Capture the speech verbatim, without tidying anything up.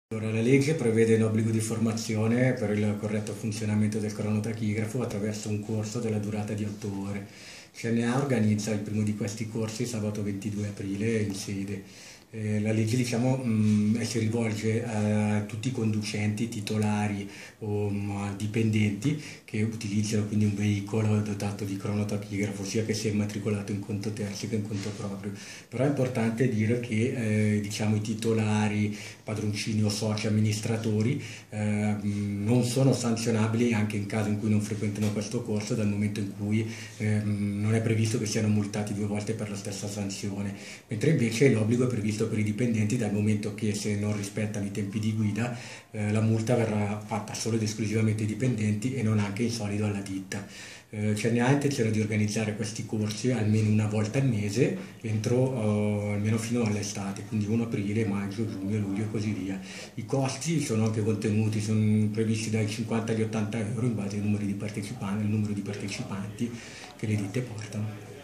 Allora, la legge prevede l'obbligo di formazione per il corretto funzionamento del cronotachigrafo attraverso un corso della durata di otto ore. C N A organizza il primo di questi corsi sabato ventidue aprile in sede. Eh, la legge diciamo, mh, si rivolge a tutti i conducenti titolari o mh, dipendenti che utilizzano quindi un veicolo dotato di cronotachigrafo, sia che sia immatricolato in conto terzi che in conto proprio. Però è importante dire che eh, diciamo, i titolari, padroncini o soci amministratori eh, non sono sanzionabili anche in caso in cui non frequentino questo corso, dal momento in cui eh, non è previsto che siano multati due volte per la stessa sanzione, mentre invece l'obbligo è previsto per i dipendenti dal momento che se non rispettano i tempi di guida eh, la multa verrà fatta solo ed esclusivamente ai dipendenti e non anche in solido alla ditta. Eh, C N A ha intenzione di organizzare questi corsi almeno una volta al mese, entro eh, almeno fino all'estate, quindi primo aprile, maggio, giugno, luglio e così via. I costi sono anche contenuti, sono previsti dai cinquanta agli ottanta euro in base al numero di partecipanti, al numero di partecipanti che le ditte portano.